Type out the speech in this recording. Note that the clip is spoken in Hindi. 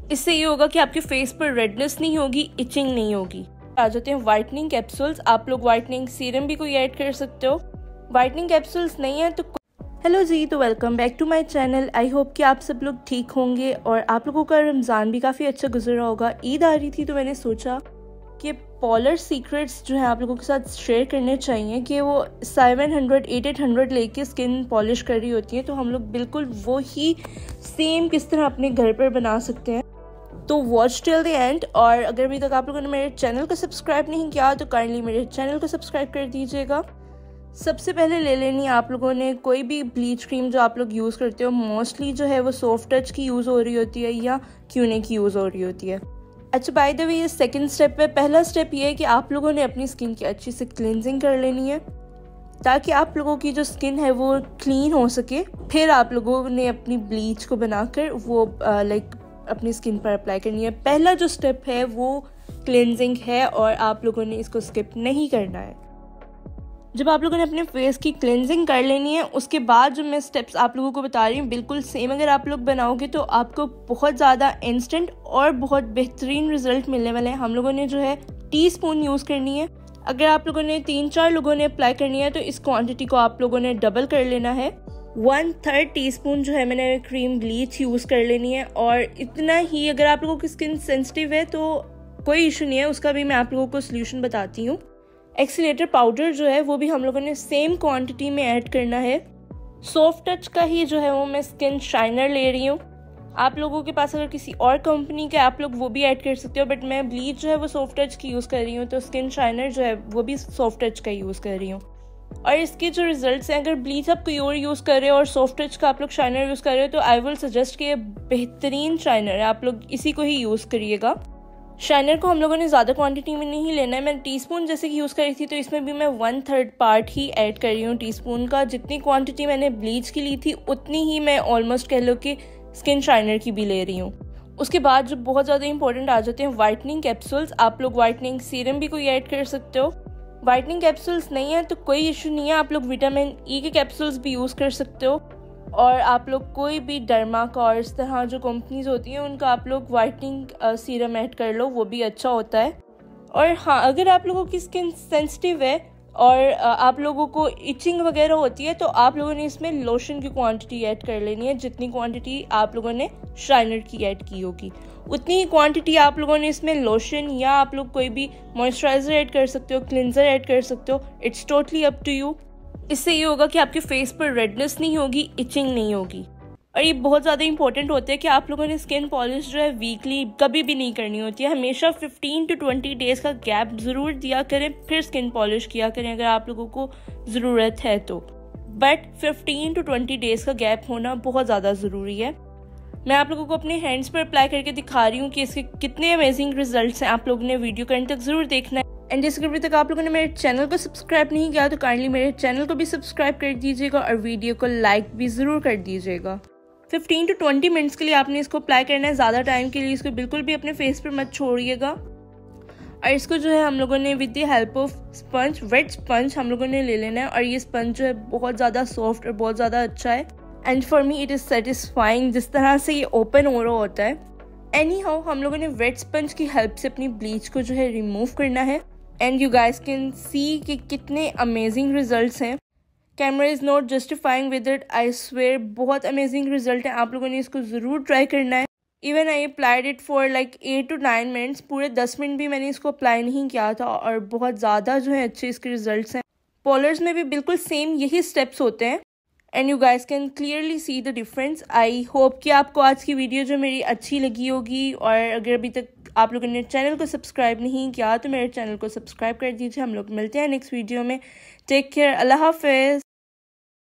इससे ये होगा कि आपके फेस पर रेडनेस नहीं होगी, इचिंग नहीं होगी। आ जाते हैं वाइटनिंग कैप्सूल्स। आप लोग वाइटनिंग सीरम भी कोई ऐड कर सकते हो। वाइटनिंग कैप्सूल्स नहीं है तो हेलो जी, तो welcome back to my channel. I hope कि आप सब लोग ठीक होंगे और आप लोगों का रमज़ान भी काफ़ी अच्छा गुजरा होगा। ईद आ रही थी तो मैंने सोचा कि पॉलर सीक्रेट्स जो है आप लोगों के साथ शेयर करने चाहिए कि वो 700-800 लेके स्किन पॉलिश कर रही होती है, तो हम लोग बिल्कुल वो ही सेम किस तरह अपने घर पर बना सकते हैं। तो वॉच टिल द एंड। और अगर अभी तक आप लोगों ने मेरे चैनल को सब्सक्राइब नहीं किया तो काइंडली मेरे चैनल को सब्सक्राइब कर दीजिएगा। सबसे पहले ले लेनी है आप लोगों ने कोई भी ब्लीच क्रीम जो आप लोग यूज़ करते हो। मोस्टली जो है वो सॉफ्ट टच की यूज़ हो रही होती है या क्यूने की यूज़ हो रही होती है। अच्छा, बाय द वे ये सेकंड स्टेप है। पहला स्टेप ये है कि आप लोगों ने अपनी स्किन की अच्छी से क्लिनजिंग कर लेनी है ताकि आप लोगों की जो स्किन है वो क्लीन हो सके। फिर आप लोगों ने अपनी ब्लीच को बनाकर वो अपनी स्किन पर अप्लाई करनी है। पहला जो स्टेप है वो क्लिनजिंग है और आप लोगों ने इसको स्किप नहीं करना है। जब आप लोगों ने अपने फेस की क्लिनजिंग कर लेनी है, उसके बाद जो मैं स्टेप्स आप लोगों को बता रही हूँ बिल्कुल सेम अगर आप लोग बनाओगे तो आपको बहुत ज़्यादा इंस्टेंट और बहुत बेहतरीन रिजल्ट मिलने वाले हैं। हम लोगों ने जो है टीस्पून यूज़ करनी है। अगर आप लोगों ने 3-4 लोगों ने अप्लाई करनी है तो इस क्वांटिटी को आप लोगों ने डबल कर लेना है। 1/3 टीस्पून जो है मैंने क्रीम ब्लीच यूज़ कर लेनी है। और इतना ही, अगर आप लोगों की स्किन सेंसिटिव है तो कोई इशू नहीं है, उसका भी मैं आप लोगों को सोल्यूशन बताती हूँ। एक्सीलेटर पाउडर जो है वो भी हम लोगों ने सेम क्वांटिटी में ऐड करना है। सॉफ्ट टच का ही जो है वो मैं स्किन शाइनर ले रही हूँ। आप लोगों के पास अगर किसी और कंपनी के आप लोग वो भी ऐड कर सकते हो, बट मैं ब्लीच जो है वो सॉफ्ट टच की यूज़ कर रही हूँ, तो स्किन शाइनर जो है वो भी सॉफ्ट टच का यूज़ कर रही हूँ। और इसके जो रिजल्ट्स हैं, अगर ब्लीच आप कोई और यूज़ कर रहे हो और सॉफ्ट टच का आप लोग शाइनर यूज़ कर रहे हो तो आई विल सजेस्ट कि ये बेहतरीन शाइनर है, आप लोग इसी को ही यूज़ करिएगा। शाइनर को हम लोगों ने ज़्यादा क्वांटिटी में नहीं लेना है। मैं टीस्पून जैसे कि यूज़ करी थी तो इसमें भी मैं 1/3 पार्ट ही ऐड कर रही हूँ टीस्पून का। जितनी क्वांटिटी मैंने ब्लीच की ली थी उतनी ही मैं ऑलमोस्ट कह लो कि स्किन शाइनर की भी ले रही हूँ। उसके बाद जो बहुत ज़्यादा इंपॉर्टेंट आ जाते हैं वाइटनिंग कैप्सूल्स। आप लोग वाइटनिंग सीरम भी कोई ऐड कर सकते हो। वाइटनिंग कैप्सूल्स नहीं है तो कोई इशू नहीं है, आप लोग विटामिन ई के कैप्सूल्स भी यूज़ कर सकते हो। और आप लोग कोई भी डर्मा का और इस तरह जो कंपनीज होती हैं उनका आप लोग वाइटनिंग सीरम ऐड कर लो, वो भी अच्छा होता है। और हाँ, अगर आप लोगों की स्किन सेंसिटिव है और आप लोगों को इचिंग वगैरह होती है तो आप लोगों ने इसमें लोशन की क्वांटिटी ऐड कर लेनी है। जितनी क्वांटिटी आप लोगों ने शाइनर की ऐड की होगी उतनी ही क्वांटिटी आप लोगों ने इसमें लोशन या आप लोग कोई भी मॉइस्चराइजर ऐड कर सकते हो, क्लिनजर ऐड कर सकते हो। It's totally up to you. इससे ये होगा कि आपके फेस पर रेडनेस नहीं होगी, इचिंग नहीं होगी। और ये बहुत ज़्यादा इंपॉर्टेंट होता है कि आप लोगों ने स्किन पॉलिश जो है वीकली कभी भी नहीं करनी होती है। हमेशा 15 to 20 डेज़ का गैप ज़रूर दिया करें, फिर स्किन पॉलिश किया करें अगर आप लोगों को ज़रूरत है तो। बट 15 to 20 डेज़ का गैप होना बहुत ज़्यादा ज़रूरी है। मैं आप लोगों को अपने हैंड्स पर अप्लाई करके दिखा रही हूँ कि इसके कितने अमेजिंग रिजल्ट्स हैं। आप लोगों ने वीडियो को एंड तक ज़रूर देखना है। एंड जैसे कि अभी तक आप लोगों ने मेरे चैनल को सब्सक्राइब नहीं किया तो काइंडली मेरे चैनल को भी सब्सक्राइब कर दीजिएगा और वीडियो को लाइक भी ज़रूर कर दीजिएगा। 15 to 20 मिनट्स के लिए आपने इसको अप्लाई करना है। ज़्यादा टाइम के लिए इसको बिल्कुल भी अपने फेस पर मत छोड़िएगा। और इसको जो है हम लोगों ने with the help of sponge, wet sponge हम लोगों ने ले लेना है। और ये स्पंज जो है बहुत ज़्यादा सॉफ्ट और बहुत ज़्यादा अच्छा है। And for me it is satisfying जिस तरह से ये ओपन हो रहा होता है। एनी हाउ, हम लोगों ने वेट स्पंज की हेल्प से अपनी ब्लीच को जो है रिमूव करना है। And you guys can see कि कितने अमेजिंग रिजल्ट्स हैं। Camera is not justifying with it, I swear बहुत अमेजिंग रिजल्ट है। आप लोगों ने इसको ज़रूर ट्राई करना है। Even I applied it for 8 to 9 minutes. पूरे 10 मिनट भी मैंने इसको अप्लाई नहीं किया था और बहुत ज़्यादा जो है अच्छे इसके रिजल्ट्स हैं। पॉलर्स में भी बिल्कुल सेम यही स्टेप्स होते हैं। And you guys can clearly see the difference. I hope कि आपको आज की वीडियो जो मेरी अच्छी लगी होगी। और अगर अभी तक आप लोगों ने चैनल को सब्सक्राइब नहीं किया तो मेरे चैनल को सब्सक्राइब कर दीजिए। हम लोग मिलते हैं नेक्स्ट वीडियो में। टेक केयर, अल्लाह हाफिज़।